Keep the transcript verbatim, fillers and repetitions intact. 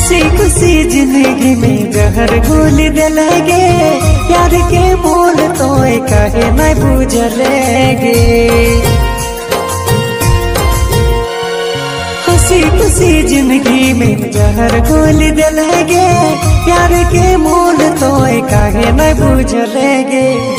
खुशी खुशी जिंदगी में जहर घोल दिलगे, प्यार के मोल तो कहे न बुझलेगे। खुशी खुशी जिंदगी में जहर घोल दिलगे, प्यार के मोल तो कहे न बुझलेगे।